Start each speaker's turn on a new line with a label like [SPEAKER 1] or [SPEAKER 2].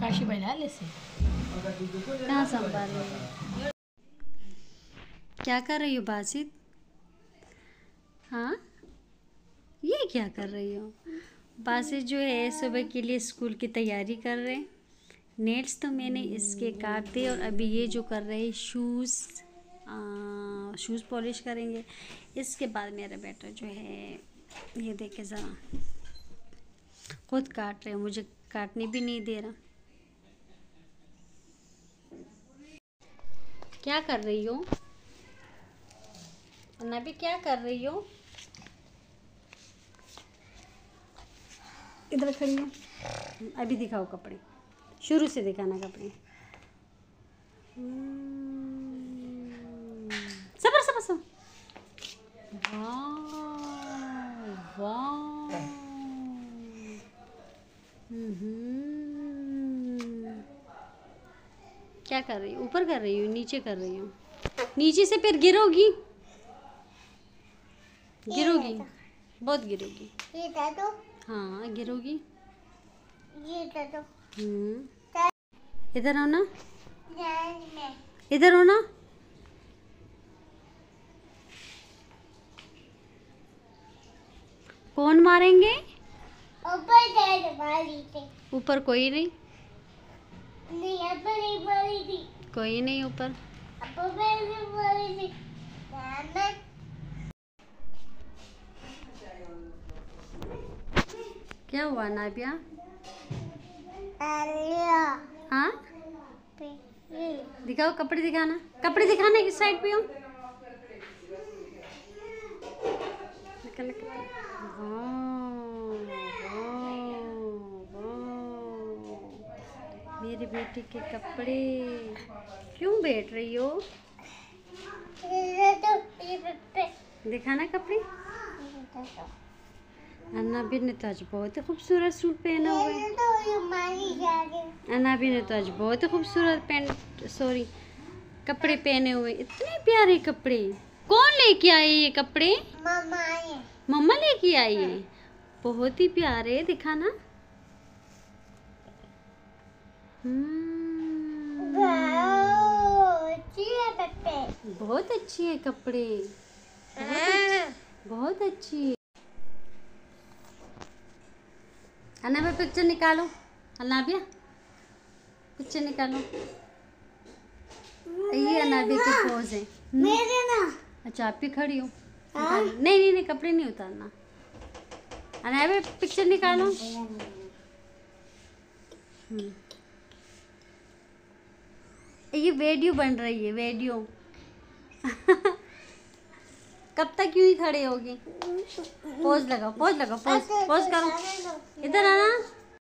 [SPEAKER 1] काशी बैला से
[SPEAKER 2] कहाँ संभाल रही हो? क्या कर रही हो बासित? हाँ, ये क्या कर रही हो? बासित जो है सुबह के लिए स्कूल की तैयारी कर रहे हैं। नेल्स तो मैंने इसके काट दिए और अभी ये जो कर रहे हैं शूज़ पॉलिश करेंगे। इसके बाद मेरा बेटा जो है ये देखे ज़रा खुद काट रहे हैं, मुझे काटने भी नहीं दे रहा। क्या कर रही हो नबी, क्या कर रही हो? इधर खड़ी हो। अभी दिखाओ कपड़े, शुरू से दिखाना कपड़े। सबर सबर सबर। वाह वाह। क्या कर रही हो? ऊपर कर रही हो, नीचे कर रही हो? नीचे से फिर गिरोगी, गिरोगी, बहुत गिरोगी। हाँ गिरोगी। इधर आओ ना, इधर हो ना। कौन मारेंगे? ऊपर कोई नहीं, कोई नहीं ऊपर। क्या हुआ नाबिया? हाँ दिखाओ कपड़े, दिखाना कपड़े, दिखाना किस साइड पे हो? मेरे बेटे के कपड़े। क्यों बैठ रही हो? दिखाना कपड़े। अन्नाबी ने तो आज बहुत ही खूबसूरत सूट पहना हुआ है। अन्नाबी ने तो आज बहुत ही खूबसूरत कपड़े पहने हुए। इतने प्यारे कपड़े कौन लेके आए? ये कपड़े मम्मा लेके आई है। बहुत ही प्यारे, दिखाना। बहुत अच्छी है कपड़े, बहुत अच्छी है। अन्नाबिया पिक्चर निकालो, अन्नाबिया पिक्चर निकालो। ये अन्नाबिया की पोज है। मेरे ना। अच्छा आप भी खड़ी हो। नहीं नहीं कपड़े नहीं उतारना। अन्नाबिया पिक्चर निकालो। ये वीडियो बन रही है, वीडियो। कब तक यूं ही खड़े होगी? पोज लगाओ, पोज लगाओ, पोज पोज करो। इधर आना।